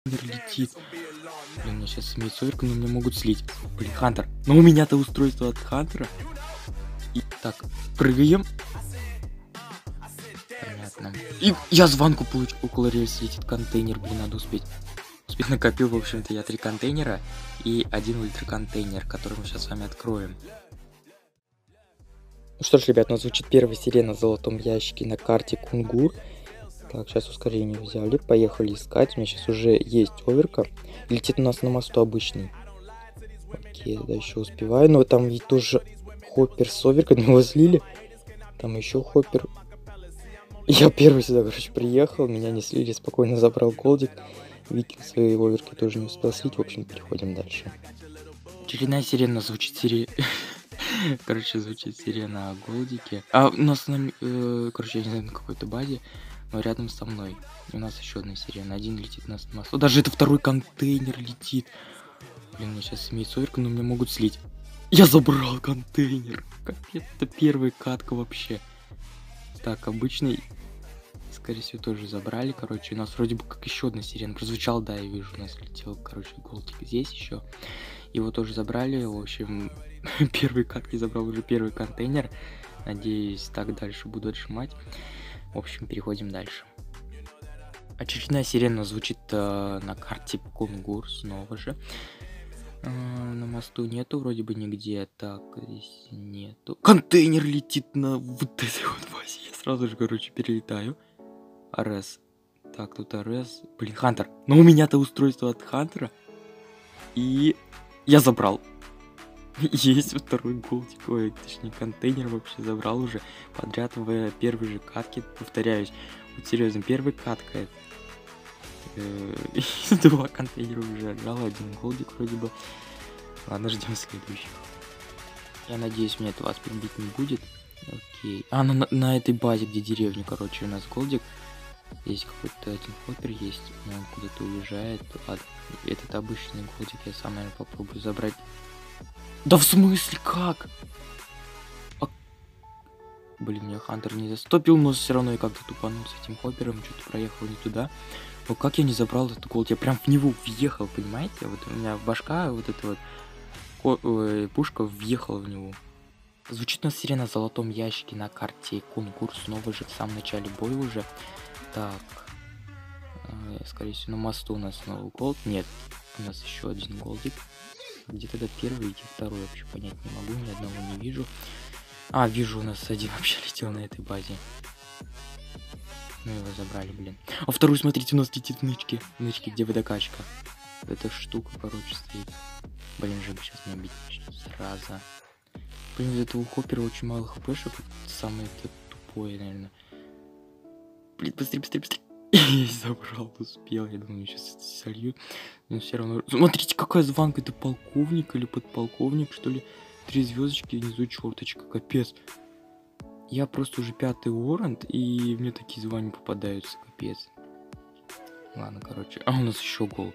летит. Блин, мне сейчас сметь соверка, но меня могут слить. Блин, Хантер. Но у меня-то устройство от Хантера. И так, прыгаем. Понятно. И я звонку получу. Около рельс летит контейнер. Блин, надо успеть. Успеть накопил, в общем-то, я 3 контейнера и 1 ультраконтейнер, который мы сейчас с вами откроем. Ну что ж, ребят, у нас звучит первая сирена в золотом ящике на карте Кунгур. Так, сейчас ускорение взяли, поехали искать. У меня сейчас уже есть оверка. Летит у нас на мосту обычный. Окей, да, еще успеваю. Но там ведь тоже хоппер с оверкой, его слили. Там еще хоппер. Я первый сюда, короче, приехал. Меня не слили, спокойно забрал голдик. Викинг своей оверки тоже не успел слить. В общем, переходим дальше. Очередная сирена звучит Короче, звучит сирена о голдике. А у нас, короче, я не знаю, на какой-то базе. Но рядом со мной. И у нас еще одна сирена. Один летит на масло. Даже это второй контейнер летит. Блин, мне сейчас имеет соверка, но меня могут слить. Я забрал контейнер. Капец, это первая катка вообще. Так, обычный. Скорее всего, тоже забрали. Короче, у нас вроде бы как еще одна сирена прозвучала. Да, я вижу, у нас летел, короче, голдик здесь еще. Его тоже забрали. В общем, первой катки забрал уже первый контейнер. Надеюсь, так дальше буду отжимать. В общем, переходим дальше. Очередная сирена звучит на карте Кунгур, снова же. На мосту нету, вроде бы нигде. Так, здесь нету. Контейнер летит на вот этой вот базе. Я сразу же, короче, перелетаю. АРС. Так, тут АРС. Блин, Хантер. Но у меня-то устройство от Хантера. И я забрал. Есть второй голдик, ой, точнее контейнер вообще забрал уже подряд в первой же катке, повторяюсь. Вот серьезно, первая катка это 2 контейнера уже отжал, 1 голдик вроде бы. Ладно, ждем следующих. Я надеюсь, мне это вас прибить не будет. Окей. А, на этой базе, где деревня, короче, у нас голдик. Здесь какой-то один хоппер есть, но он куда-то уезжает. Ладно, этот обычный голдик я сам, наверное, попробую забрать. Да в смысле, как? Блин, меня Хантер не застопил, но все равно я как-то тупанул с этим хоппером, что-то проехал не туда. Но как я не забрал этот голд? Я прям в него въехал, понимаете? Вот у меня башка, вот эта вот пушка въехала в него. Звучит у нас сирена в золотом ящике на карте Кунгур, снова же в самом начале боя уже. Так, скорее всего, на мосту у нас снова голд. Нет, у нас еще один голдик. Где тогда первый, где второй, вообще понять не могу, ни одного не вижу. А, вижу, у нас один вообще летел на этой базе. Ну, его забрали, блин. А второй, смотрите, у нас летит в нычке. В нычке, где водокачка. Эта штука, короче, стоит. Блин, же бы сейчас не убить сразу. Блин, из этого хоппера очень мало хпшек. Самое тупое, наверное. Блин, быстрее, быстрее, быстрее. Я забрал, успел. Я думаю, сейчас сольют. Но все равно. Смотрите, какая звонка. Это полковник или подполковник, что ли? 3 звездочки, внизу черточка. Капец. Я просто уже 5-й уоррент, и мне такие звания попадаются. Капец. Ладно, короче. А у нас еще гол.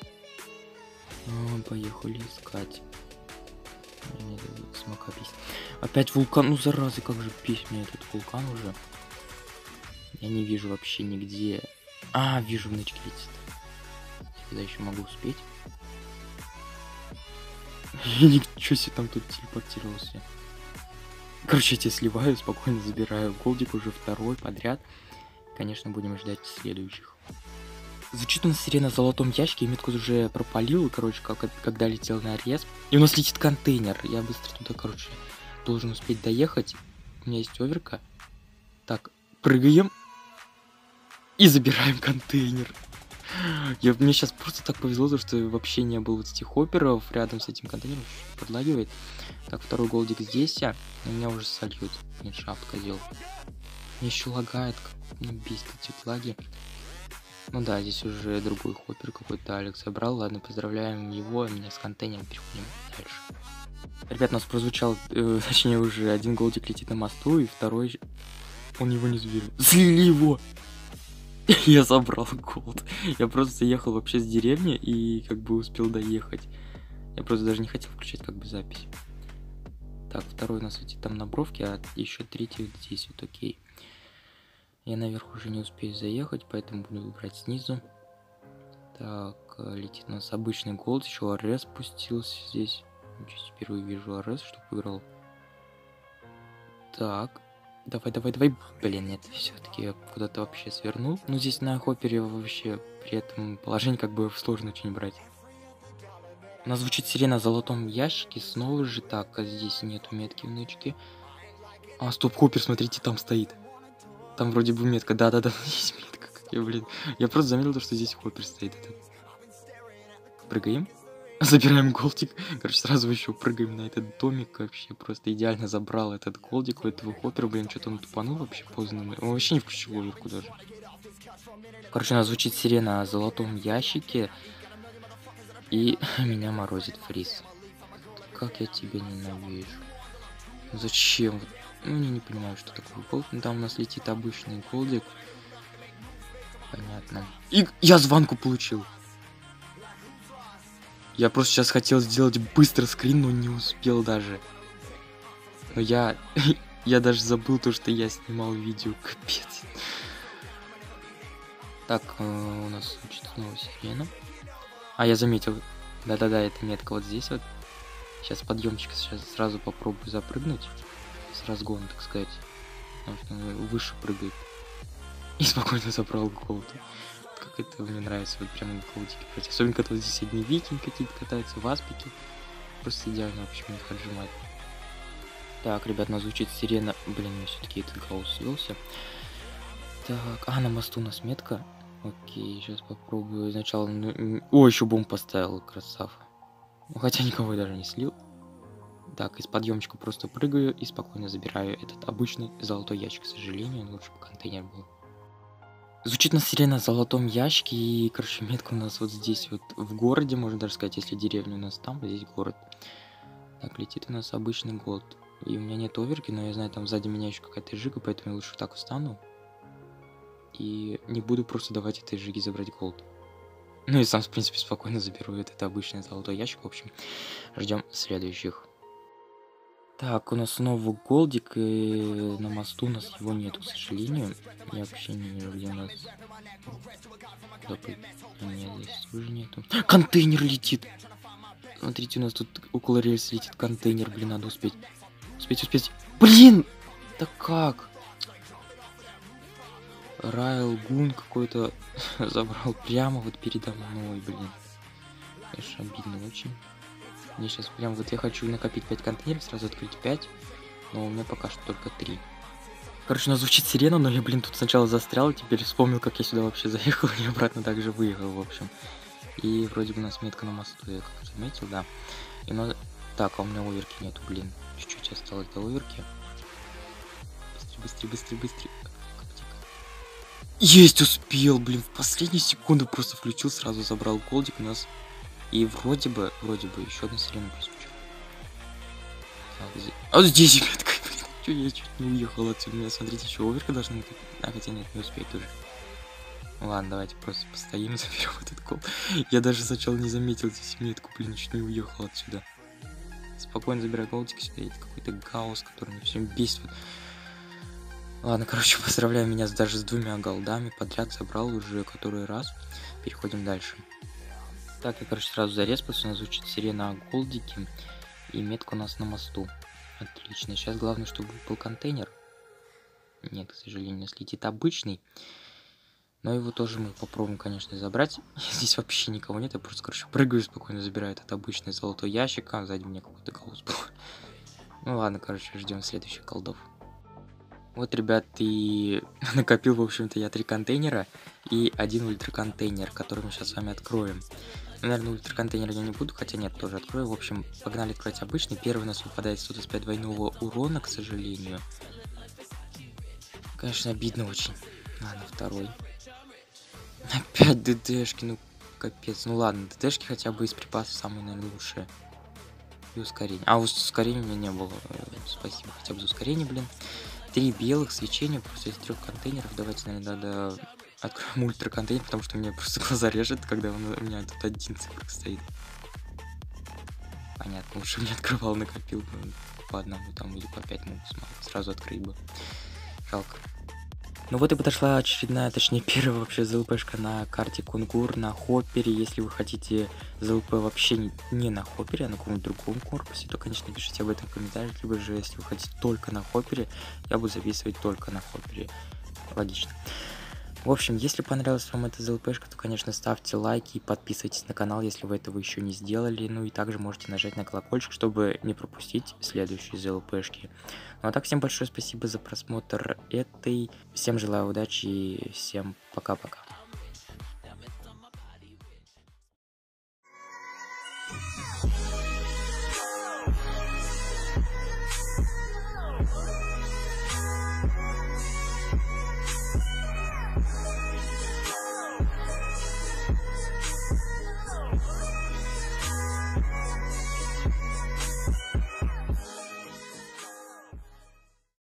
Поехали искать. Мне смока бесит. Опять вулкан. Ну, зараза, как же бесит меня этот вулкан уже. Я не вижу вообще нигде. А, вижу, в нычке летит. Когда еще могу успеть. Ничего себе, там тут телепортировался. Короче, я тебя сливаю, спокойно забираю. Голдик уже второй подряд. Конечно, будем ждать следующих. Звучит у нас сирена в золотом ящике. Я метку уже пропалил, короче, когда летел на рез. И у нас летит контейнер. Я быстро туда, короче, должен успеть доехать. У меня есть оверка. Так, прыгаем. И забираем контейнер. Мне сейчас просто так повезло, что вообще не было вот этих хопперов рядом с этим контейнером. Подлагивает. Так, второй голдик здесь, а меня уже сольют. Нет, шафт козел. Мне еще лагает, как мне бесит эти лаги. Ну да, здесь уже другой хоппер какой-то Алекс забрал. Ладно, поздравляем его, меня с контейнером переходим дальше. Ребят, у нас прозвучал, точнее уже один голдик летит на мосту, и второй, он его не заберет. Слили его! Я забрал голд. Я просто ехал вообще с деревни и как бы успел доехать. Я просто даже не хотел включать как бы запись. Так, второй у нас летит там на бровке, а еще третий вот здесь вот, окей. Я наверх уже не успею заехать, поэтому буду брать снизу. Так, летит у нас обычный голд, еще Арес спустился здесь. Чуть впервые вижу Арес, чтобы играл. Так, давай. Блин, нет, все-таки я куда-то вообще свернул. Ну, здесь на Хоппере вообще при этом положение как бы сложно очень брать. У нас звучит сирена в золотом ящике, снова же так, а здесь нету метки в нычке. А, стоп, Хоппер, смотрите, там стоит. Там вроде бы метка, да, есть метка, как я, блин. Я просто заметил, что здесь Хоппер стоит. Прыгаем. Забираем голдик. Короче, сразу еще прыгаем на этот домик. Вообще просто идеально забрал этот голдик у этого Хоппера. Блин, что-то он тупанул вообще поздно. Он вообще не включил оверку даже. Короче, у нас звучит сирена о золотом ящике. И меня морозит фриз. Как я тебя ненавижу. Зачем? Ну, я не понимаю, что такое голд. Ну, там у нас летит обычный голдик. Понятно. И я звонку получил. Я просто сейчас хотел сделать быстро скрин, но не успел даже. Но я даже забыл то, что я снимал видео. Капец. Так, у нас звучит снова сирена. А, я заметил. Да-да-да, это метка вот здесь вот. Сейчас подъемчик сейчас сразу попробую запрыгнуть. С разгона, так сказать. Потому что он выше прыгает. И спокойно забрал голд. Как это мне нравится, вот прямо голдики. Особенно, когда вот здесь одни викинги какие-то катаются, в аспике. Просто идеально, в общем, их отжимать. Так, ребят, нас звучит сирена. Блин, мне все-таки этот гаусс свелся. Так, а, на мосту у нас метка. Окей, сейчас попробую сначала... О, еще бомб поставил, красава. Ну, хотя никого я даже не слил. Так, из подъемчика просто прыгаю и спокойно забираю этот обычный золотой ящик. К сожалению, лучше бы контейнер был. Звучит на сирена в золотом ящике, и, короче, метка у нас вот здесь вот в городе, можно даже сказать, если деревня у нас там, здесь город. Так, летит у нас обычный голд. И у меня нет оверки, но я знаю, там сзади меня еще какая-то жига, поэтому я лучше так встану. И не буду просто давать этой жиге забрать голд. Ну и сам, в принципе, спокойно заберу этот обычный золотой ящик. В общем, ждем следующих. Так, у нас снова голдик, и на мосту у нас его нету, к сожалению. Я вообще не вижу, где у нас... Нет, здесь тоже нету. Контейнер летит! Смотрите, у нас тут около рельс летит контейнер, блин, надо успеть. Успеть. Блин! Да как? Райл Гун какой-то забрал прямо вот передо мной, блин. Конечно, обидно очень. Мне сейчас прям вот я хочу накопить 5 контейнеров, сразу открыть 5, но у меня пока что только 3. Короче, у нас звучит сирена, но я, блин, тут сначала застрял, теперь вспомнил, как я сюда вообще заехал и обратно также выехал, в общем. И вроде бы у нас метка на мосту, я как заметил, да. И надо... Так, а у меня оверки нету, блин. Чуть-чуть осталось до оверки. Быстрее. Есть, успел, блин, в последнюю секунду просто включил, сразу забрал голдик у нас. И вроде бы еще одна сирена прозвучала. А вот здесь метка, блин, чё я чуть не уехал отсюда. У меня, смотрите, еще оверка должна быть. А, хотя нет, не успеет уже. Ладно, давайте просто постоим и заберем этот кол. Я даже сначала не заметил здесь метку, блин, чуть не уехал отсюда. Спокойно забирай голдик, сюда есть какой-то гаусс, который меня всем бесит. Ладно, короче, поздравляю меня даже с 2 голдами подряд, забрал уже который раз. Переходим дальше. Так, я, короче, сразу зареспался, у нас звучит сирена о голдике. И метка у нас на мосту. Отлично, сейчас главное, чтобы был контейнер. Нет, к сожалению, у нас летит обычный. Но его тоже мы попробуем, конечно, забрать. Здесь вообще никого нет, я просто, короче, прыгаю спокойно, забираю этот обычный золотой ящик, а сзади меня какой-то гаусс был. Ну ладно, короче, ждем следующих колдов. Вот, ребят, и накопил, в общем-то, я 3 контейнера и 1 ультраконтейнер, который мы сейчас с вами откроем. Наверное, ультраконтейнер я не буду, хотя нет, тоже открою. В общем, погнали открывать обычный. Первый у нас выпадает 125 двойного урона, к сожалению. Конечно, обидно очень. Ладно, второй. Опять ДДшки, ну капец. Ну ладно, ДДшки хотя бы из припасов самые, наверное, лучшие. И ускорение. А, ускорения у меня не было. Спасибо хотя бы за ускорение, блин. 3 белых свечения просто из 3 контейнеров. Давайте, наверное, надо откроем ультраконтейнер, потому что меня просто глаза режет, когда у меня тут 1 цифрок стоит. Понятно, лучше не открывал, накопил бы по одному там или по 5 мог сразу открыть бы. Жалко. Ну вот и подошла очередная, точнее первая вообще ЗЛПшка на карте Кунгур на Хоппере. Если вы хотите ЗЛП вообще не на Хоппере, а на каком-нибудь другом корпусе, то, конечно, пишите об этом в комментариях. Либо же, если вы хотите только на Хоппере, я буду записывать только на Хоппере. Логично. В общем, если понравилась вам эта ЗЛПшка, то, конечно, ставьте лайки и подписывайтесь на канал, если вы этого еще не сделали. Ну и также можете нажать на колокольчик, чтобы не пропустить следующие ЗЛПшки. Ну а так, всем большое спасибо за просмотр этой. Всем желаю удачи и всем пока-пока.